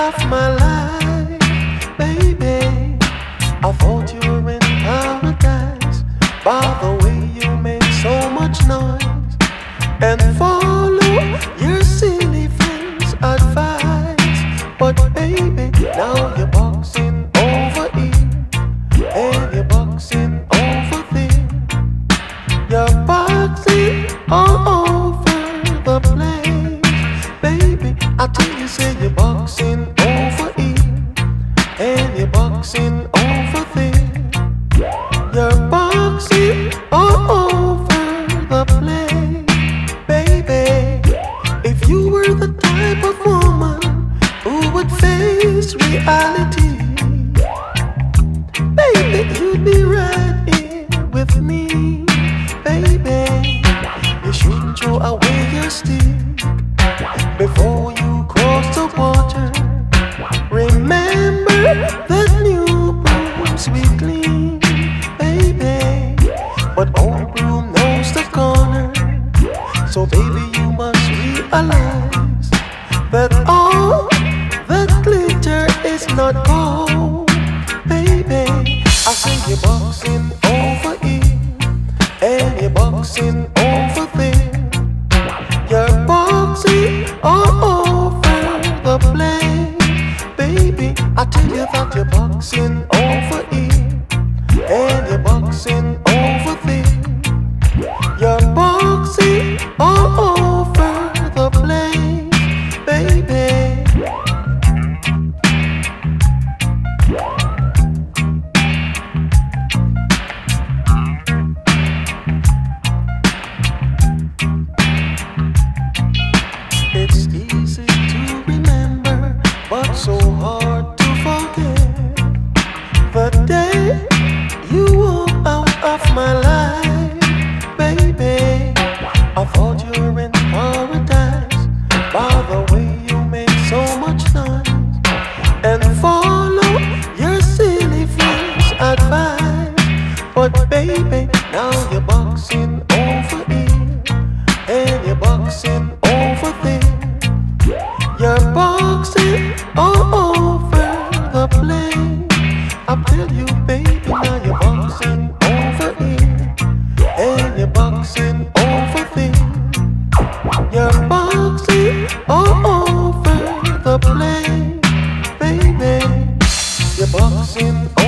of my life, baby. I thought you were in paradise by the way you made so much noise and follow your silly friends' advice. But baby, now you're boxing over here and you're boxing over there. You're boxing all over the place, baby. I tell you, say you're boxing over here and you're boxing over there. You're boxing all over the place, baby. If you were the type of woman who would face reality, baby, you'd be right here with me, baby. You shouldn't throw away your stick before you cross the water. Remember that new brooms we clean, baby, but old broom knows the corner. So baby, you must realize that all that glitter is not gold, baby. I say you're boxing over here and you're boxing over there. You're boxing all over the place, baby. I tell you that you're boxing over here and you're boxing over there. You're boxing all over the place, baby. It's easy to remember, but so hard to forget the day you walked out of my life, baby. I thought you were in paradise by the way you made so much noise and follow your silly friends' advice. But baby, now you're boxing over here and you're boxing over there. You're boxing all over the place. I tell you, baby, now you're boxing over here and you're boxing over there. You're boxing all over the place, baby. You're boxing